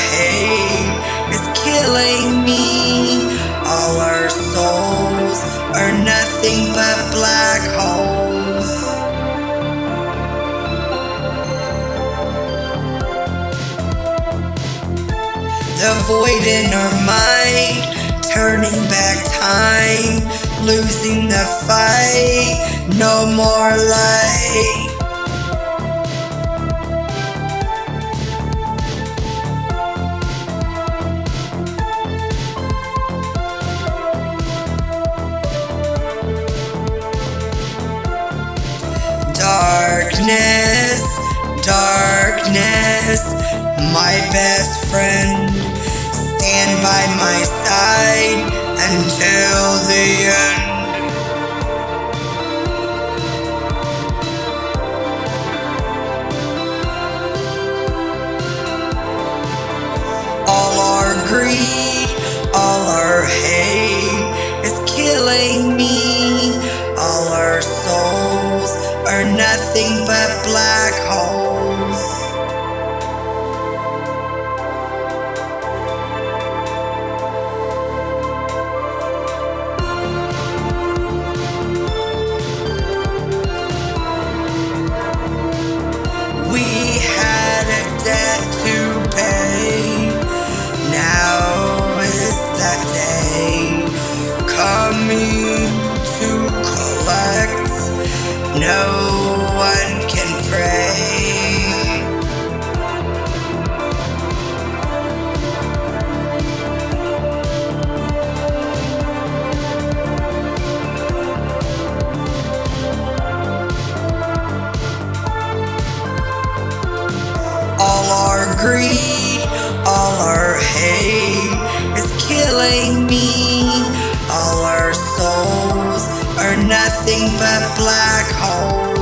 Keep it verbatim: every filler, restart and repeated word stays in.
hate is killing me. All our souls are nothing but black holes. The void in our mind, turning back time, losing the fight, no more light. Darkness, darkness, my best friend, stand by my side until the end. All our greed, all our hate is killing me. All our souls are nothing but black holes. We had a debt to pay. Now is that day coming to collect. No one can pray. All our greed, all our hate is killing me. All our souls are nothing but black holes.